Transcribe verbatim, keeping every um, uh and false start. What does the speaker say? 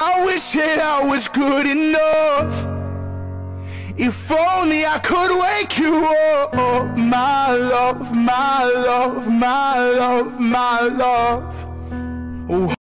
I wish that I was good enough. If only I could wake you up. My love, my love, my love, my love. Oh.